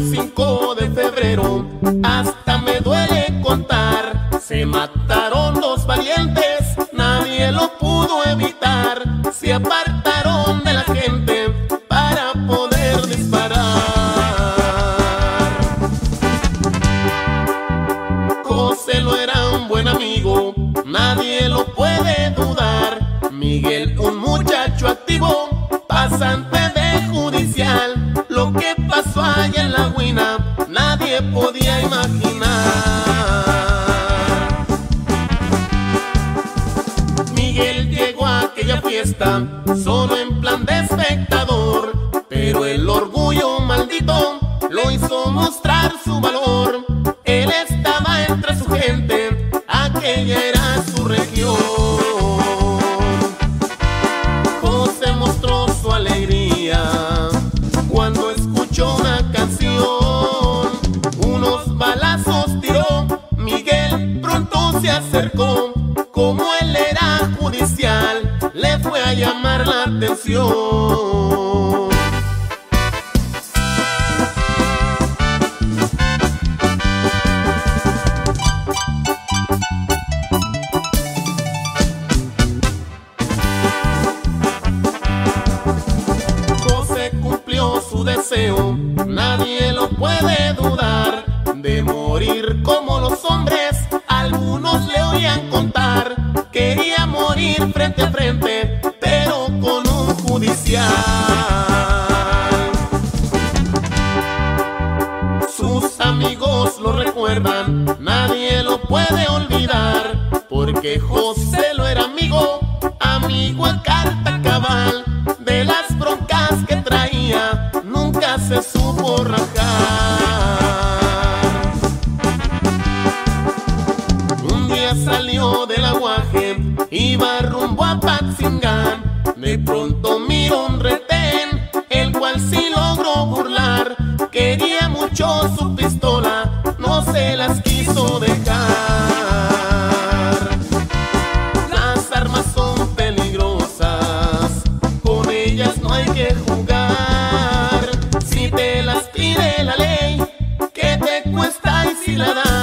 5 de febrero, hasta me duele contar, se mataron dos valientes, nadie lo pudo evitar, se apartaron de la gente para poder disparar. José lo era un buen amigo, nadie lo puede dudar. Miguel, un muchacho activo, pasante de judicial. Lo que pasó allá en la Huina, nadie podía imaginar. Miguel llegó a aquella fiesta solo en plan de espectador, pero el orgullo maldito lo hizo mostrar su valor. Él estaba entre su gente, aquella era su región. José mostró su alegría cuando escuchó una canción. Unos balazos tiró, Miguel pronto se acercó. Como él era judicial, le fue a llamar la atención. José cumplió su deseo, nadie lo puede dudar, de morir como los hombres, algunos le oían contar. Quería morir frente a frente, pero con un judicial. Sus amigos lo recuerdan, nadie lo puede olvidar, porque José lo era amigo, amigo a carta cabal. De las broncas que traía, nunca se supo rajar. Un día salió del aguaje, iba rumbo a Patzingán. De pronto miró un retén, el cual sí logró burlar. Quería mucho su pistola, no se las quiso dejar. Las armas son peligrosas, con ellas no hay que jugar. Si te las pide la ley, ¿qué te cuesta y si la das?